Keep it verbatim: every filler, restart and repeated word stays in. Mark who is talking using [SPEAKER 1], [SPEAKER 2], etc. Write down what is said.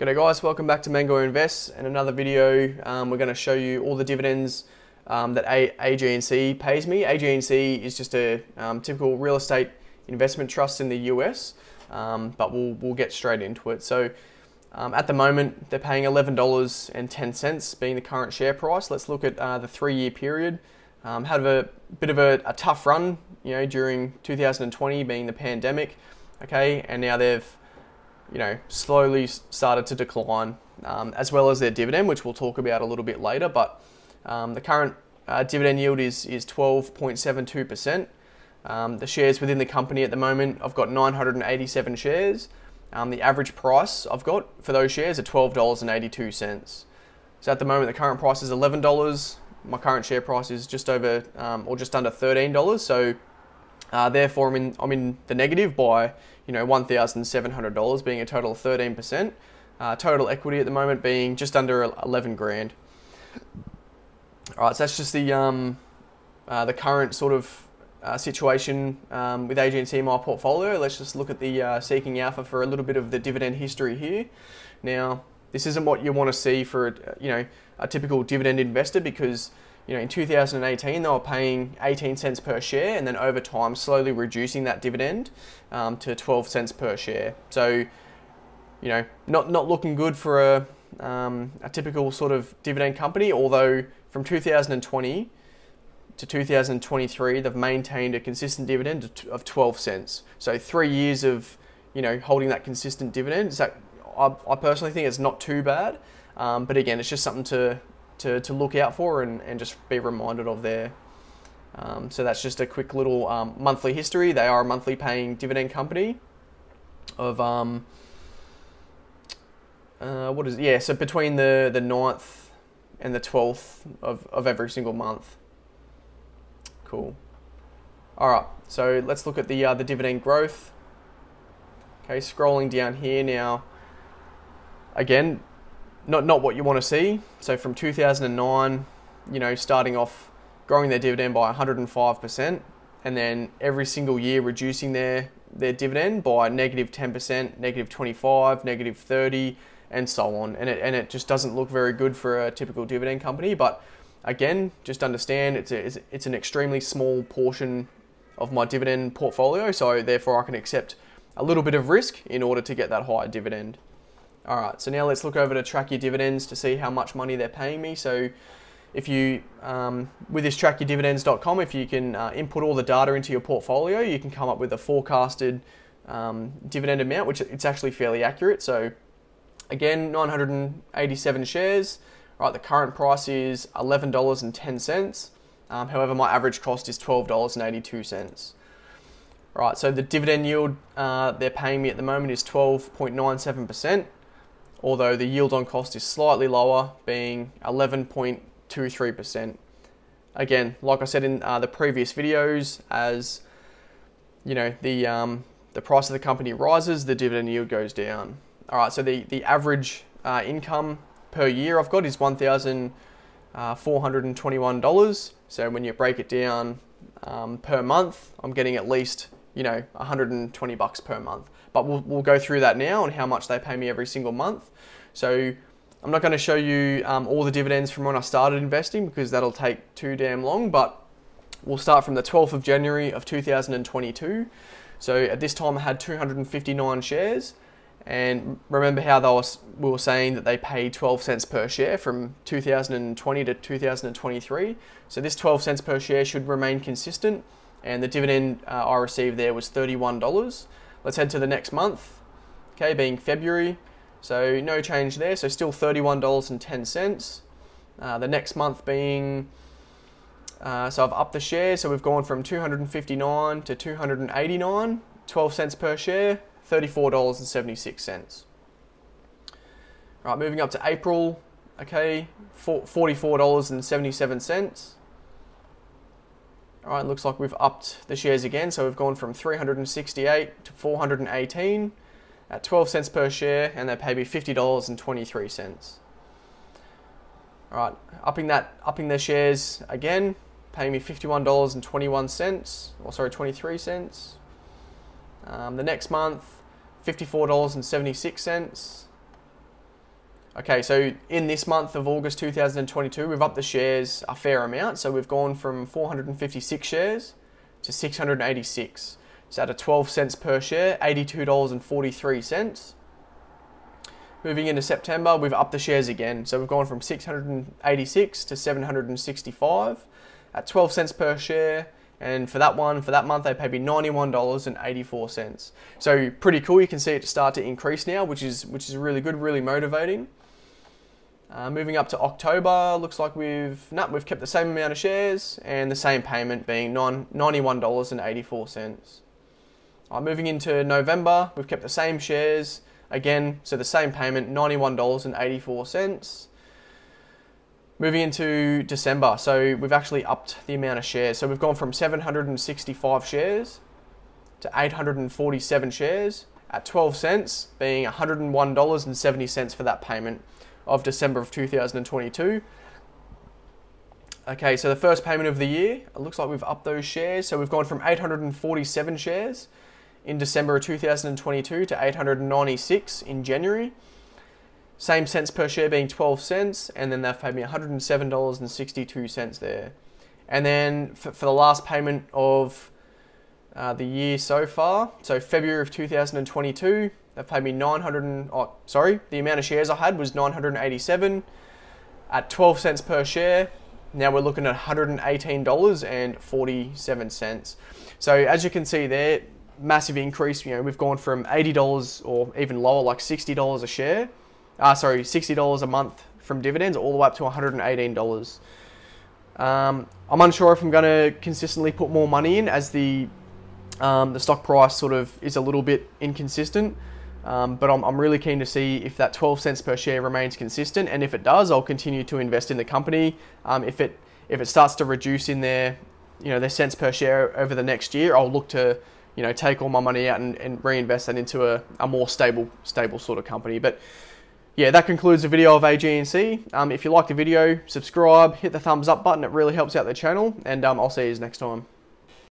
[SPEAKER 1] G'day guys, welcome back to Mango Invest and another video. Um, we're going to show you all the dividends um, that A G N C pays me. A G N C is just a um, typical real estate investment trust in the U S, um, but we'll, we'll get straight into it. So um, at the moment, they're paying eleven dollars and ten cents being the current share price. Let's look at uh, the three-year period. Um, had a bit of a, a tough run, you know, during two thousand twenty being the pandemic, okay, and now they've you know, slowly started to decline, um, as well as their dividend, which we'll talk about a little bit later. But um, the current uh, dividend yield is is twelve point seven two percent. Um, the shares within the company at the moment, I've got nine hundred eighty-seven shares. Um, the average price I've got for those shares are twelve dollars and eighty-two cents. So at the moment, the current price is eleven dollars. My current share price is just over um, or just under thirteen dollars. So uh, therefore, I'm in I'm in the negative by you know, one thousand seven hundred dollars, being a total of thirteen percent. Uh, total equity at the moment being just under eleven grand. All right, so that's just the um, uh, the current sort of uh, situation um, with A G N C in my portfolio. Let's just look at the uh, Seeking Alpha for a little bit of the dividend history here. Now, this isn't what you want to see for you know a typical dividend investor, because you know, in two thousand eighteen, they were paying eighteen cents per share, and then over time, slowly reducing that dividend um, to twelve cents per share. So, you know, not not looking good for a um, a typical sort of dividend company. Although from two thousand twenty to two thousand twenty-three, they've maintained a consistent dividend of twelve cents. So three years of you know holding that consistent dividend. Is that I, I personally think it's not too bad, um, but again, it's just something to To, to look out for and, and just be reminded of there. Um, so that's just a quick little um, monthly history. They are a monthly paying dividend company of, um, uh, what is it? Yeah, so between the, the ninth and the twelfth of, of every single month. Cool. All right, so let's look at the, uh, the dividend growth. Okay, scrolling down here now. Again, Not not what you want to see. So from two thousand nine, you know, starting off growing their dividend by one hundred five percent, and then every single year reducing their their dividend by negative ten percent, negative twenty-five, negative thirty, and so on. And it and it just doesn't look very good for a typical dividend company. But again, just understand it's a, it's, it's an extremely small portion of my dividend portfolio, so therefore I can accept a little bit of risk in order to get that higher dividend. All right, so now let's look over to track your dividends to see how much money they're paying me. So if you, um, with this track your dividends dot com, if you can uh, input all the data into your portfolio, you can come up with a forecasted um, dividend amount, which it's actually fairly accurate. So again, nine hundred eighty-seven shares. All right, the current price is eleven dollars and ten cents. Um, however, my average cost is twelve dollars and eighty-two cents. All right, so the dividend yield uh, they're paying me at the moment is twelve point nine seven percent. Although the yield on cost is slightly lower, being eleven point two three percent. Again, like I said in uh, the previous videos, as you know, the um, the price of the company rises, the dividend yield goes down. All right, so the the average uh, income per year I've got is one thousand four hundred twenty-one dollars. So when you break it down um, per month, I'm getting at least you know one hundred twenty bucks per month. But we'll, we'll go through that now and how much they pay me every single month. So I'm not going to show you um, all the dividends from when I started investing, because that'll take too damn long, but we'll start from the twelfth of January of two thousand twenty-two. So at this time I had two hundred fifty-nine shares, and remember how they was, we were saying that they paid twelve cents per share from two thousand twenty to two thousand twenty-three. So this twelve cents per share should remain consistent, and the dividend uh, I received there was thirty-one dollars. Let's head to the next month, okay, being February. So no change there, so still thirty-one dollars and ten cents. Uh, the next month being, uh, so I've upped the share, so we've gone from two hundred fifty-nine to two hundred eighty-nine, twelve cents per share, thirty-four dollars and seventy-six cents. All right, moving up to April, okay, forty-four dollars and seventy-seven cents. All right, looks like we've upped the shares again, so we've gone from three hundred sixty-eight to four hundred eighteen at twelve cents per share, and they pay me fifty dollars and twenty-three cents. All right, upping that, upping their shares again, paying me fifty-one dollars and twenty-one cents, or sorry, twenty-three cents. Um, the next month, fifty-four dollars and seventy-six cents. Okay, so in this month of August two thousand twenty-two, we've upped the shares a fair amount. So we've gone from four hundred fifty-six shares to six hundred eighty-six. So at twelve cents per share, eighty-two dollars and forty-three cents. Moving into September, we've upped the shares again. So we've gone from six hundred eighty-six to seven hundred sixty-five at twelve cents per share. And for that one, for that month, they paid me ninety-one dollars and eighty-four cents. So pretty cool. You can see it start to increase now, which is which is really good, really motivating. Uh, moving up to October, looks like we've no, we've kept the same amount of shares and the same payment being ninety-one dollars and eighty-four cents. Uh, moving into November, we've kept the same shares again, so the same payment, ninety-one dollars and eighty-four cents. Moving into December, so we've actually upped the amount of shares. So we've gone from seven hundred sixty-five shares to eight hundred forty-seven shares at twelve cents, being one hundred one dollars and seventy cents for that payment of December of two thousand twenty-two. Okay, so the first payment of the year, it looks like we've upped those shares. So we've gone from eight hundred forty-seven shares in December of two thousand twenty-two to eight hundred ninety-six in January. Same cents per share being twelve cents, and then they've paid me one hundred seven dollars and sixty-two cents there. And then for, for the last payment of uh, the year so far, so February of two thousand twenty-two, they've paid me nine hundred, oh, sorry, the amount of shares I had was nine hundred eighty-seven at twelve cents per share. Now we're looking at one hundred eighteen dollars and forty-seven cents. So as you can see there, massive increase. You know, we've gone from eighty dollars or even lower, like sixty dollars a share. Uh, sorry, sixty dollars a month from dividends all the way up to one hundred eighteen dollars. Um, I'm unsure if I'm going to consistently put more money in as the um, the stock price sort of is a little bit inconsistent. Um, but I'm, I'm really keen to see if that twelve cents per share remains consistent, and if it does, I'll continue to invest in the company. Um, if it if it starts to reduce in their you know their cents per share over the next year, I'll look to you know take all my money out and, and reinvest that into a, a more stable stable sort of company. But yeah, that concludes the video of A G N C. Um, if you like the video, subscribe, hit the thumbs up button. It really helps out the channel, and um, I'll see you next time.